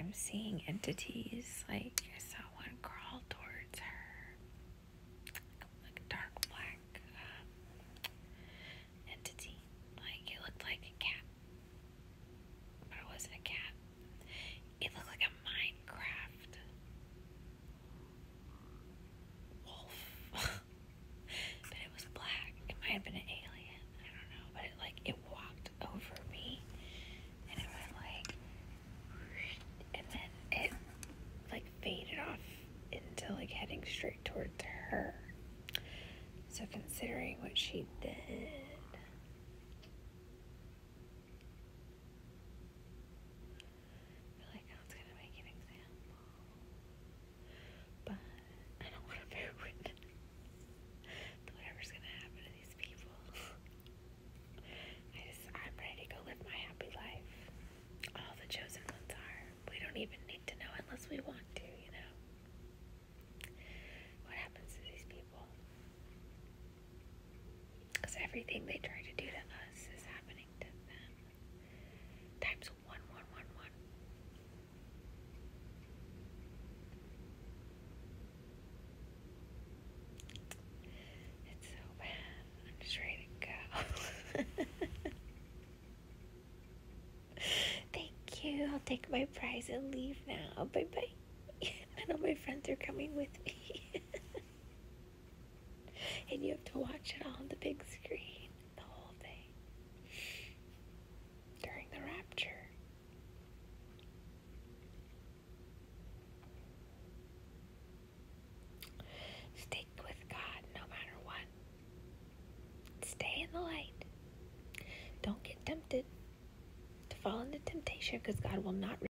I'm seeing entities. Like, I saw one crawl towards her, like a dark black entity. Like, it looked like a cat, but it wasn't a cat. It looked like a Minecraft wolf, but it was black. It might have been an alien. I don't know, but it walked over me, and it went like, and then it like faded off into like heading straight towards her. So considering what she did, I feel like I was gonna make an example, but I don't want to bear witness to whatever's gonna happen to these people. I'm ready to go live my happy life. All the chosen ones are. We don't even need to know unless we want to, you know? What happens to these people? Because everything they try to do to us is happening to them. Times 1, 1, 1, 1. It's so bad. I'm just ready to go. Thank you. I'll take my prize and leave now. Bye-bye. I know my friends are coming with me. And you have to watch it all on the big screen, the whole thing, during the rapture. Stick with God no matter what. Stay in the light. Don't get tempted to fall into temptation, because God will not